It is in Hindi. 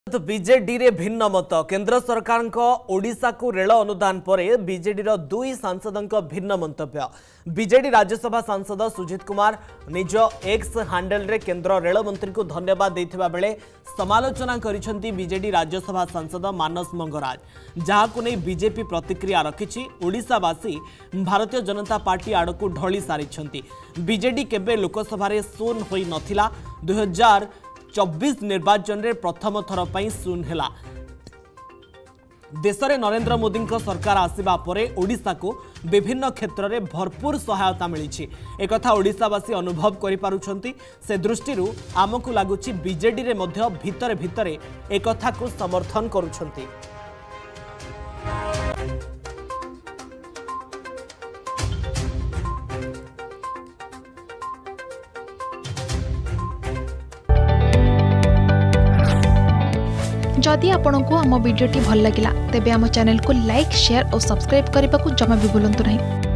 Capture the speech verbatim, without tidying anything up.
बीजेडी रे भिन्न मत केंद्र सरकार ओडिशा को रेल अनुदान पर बीजेडी रो दुई सांसदों भिन्न मंतव्य। बीजेडी राज्यसभा सांसद सुजित कुमार निज एक्स हैंडल रे केंद्र रेल मंत्री को धन्यवाद देथिबा बेले समालोचना करिसेंती बीजेडी राज्यसभा सांसद मानस मंगराज, जहां नहीं बीजेपी प्रतिक्रिया रखिछि। ओडिशावासी भारतीय जनता पार्टी आड़कू ढली सारिछंती। बीजेडी केबे लोकसभा रे शून्य होई नथिला। दुई हजार चौबीस निर्वाचन रे प्रथम थर पई शून्य हैला। देश में नरेंद्र मोदी सरकार आसिबा परे ओडिशा को विभिन्न क्षेत्र में भरपूर सहायता मिली। एक ओडिशावासी अनुभव करि पारुछंती। से दृष्टि आमको लगुच बीजेडी रे मध्य भितरे भितरे एक कथा को समर्थन करुछंती। जदि आपंक आम भिडी भल लगा तेब आम चैनल को लाइक शेयर और सब्सक्राइब करने को जमा भी भूलु नहीं।